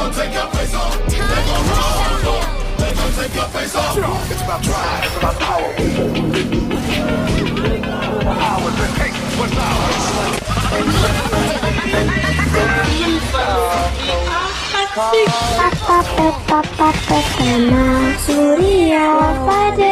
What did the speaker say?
gon' take your face off. They gon' roll. They gon' take your face off. It's about drive. It's about power. Ours and take what's ours. Papa Surya pada